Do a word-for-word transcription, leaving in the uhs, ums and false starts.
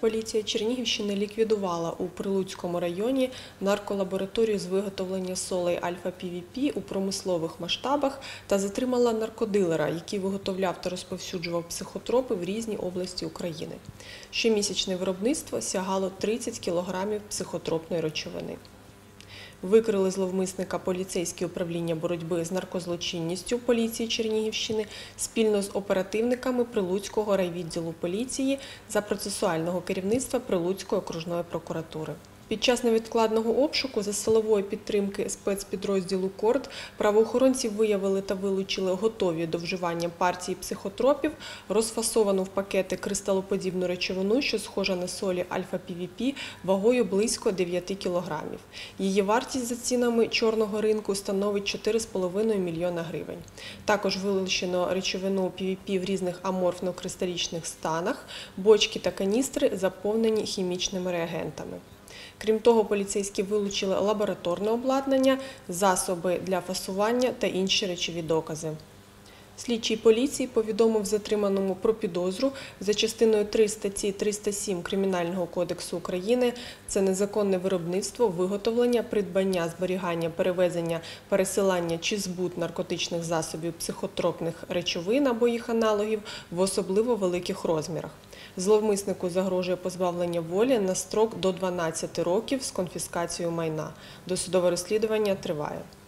Поліція Чернігівщини ліквідувала у Прилуцькому районі нарколабораторію з виготовлення солей альфа-пі ві пі у промислових масштабах та затримала наркодилера, який виготовляв та розповсюджував психотропи в різні області України. Щомісячне виробництво сягало тридцять кілограмів психотропної речовини. Викрили зловмисника поліцейське управління боротьби з наркозлочинністю поліції Чернігівщини спільно з оперативниками Прилуцького райвідділу поліції за процесуального керівництва Прилуцької окружної прокуратури. Під час невідкладного обшуку за силової підтримки спецпідрозділу «Корд» правоохоронці виявили та вилучили готові до вживання партії психотропів, розфасовану в пакети кристалоподібну речовину, що схожа на солі альфа-пі ві пі, вагою близько дев'яти кілограмів. Її вартість за цінами чорного ринку становить чотири з половиною мільйона гривень. Також вилучено речовину пі ві пі в різних аморфно-кристалічних станах, бочки та каністри заповнені хімічними реагентами. Крім того, поліцейські вилучили лабораторне обладнання, засоби для фасування та інші речові докази. Слідчий поліції повідомив затриманому про підозру за частиною три статті триста сім Кримінального кодексу України – це незаконне виробництво, виготовлення, придбання, зберігання, перевезення, пересилання чи збут наркотичних засобів, психотропних речовин або їх аналогів в особливо великих розмірах. Зловмиснику загрожує позбавлення волі на строк до дванадцяти років з конфіскацією майна. Досудове розслідування триває.